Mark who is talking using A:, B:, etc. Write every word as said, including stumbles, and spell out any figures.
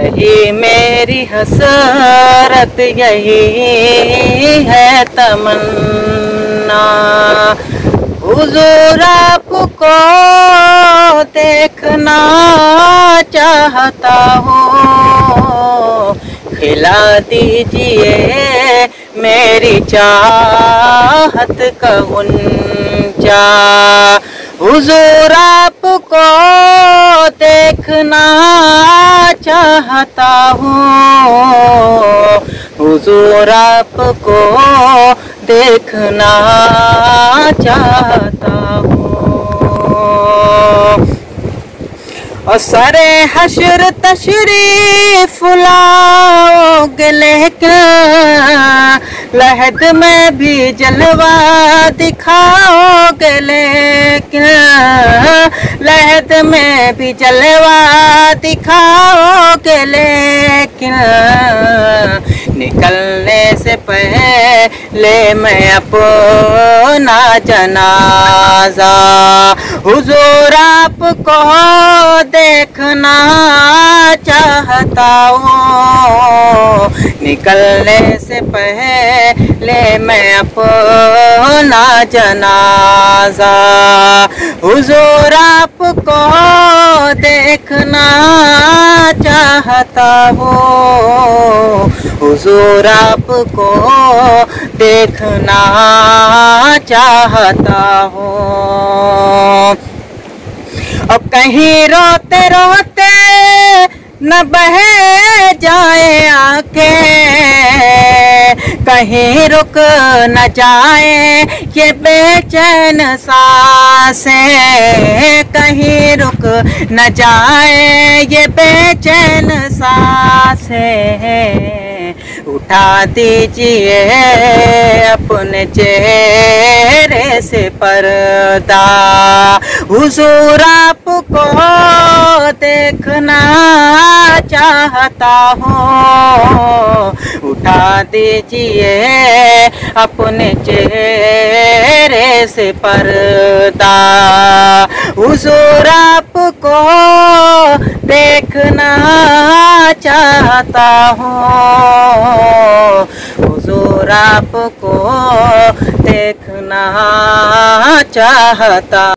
A: यही मेरी हसरत, यही है तमन्ना। हुजूर आपको देखना चाहता हूँ, खिला दीजिए मेरी चाहत का गुंजा। हुजूर आपको देखना चाहता हूँ, हुजूर आपको देखना चाहता हूँ। और सरे हश्र तशरीफ लाओगे लेकर, लहद में भी जलवा दिखाओगे लेकर, लहद में भी जलवा दिखाओगे लेकर, निकलने से पहले मैं अपना जनाजा हुजूर आपको देखना चाहता हूँ, निकलने से पहले मैं अपना जनाजा हुजूर आपको देखना चाहता हूँ, हुजूर आपको देखना चाहता हूँ। और कहीं रोते रोते न बह जाए आंखें, कहीं रुक न जाए ये बेचैन सांसें, कहीं रुक न जाए ये बेचैन सांसें। उठा दीजिए अपने चेहरे से पर्दा, हुजूर आपको देखना चाहता हूँ, उठा दीजिए अपने चेहरे से पर्दा, हुजूर आपको देखना चाहता हूँ, हुजूर आपको देखना चाहता।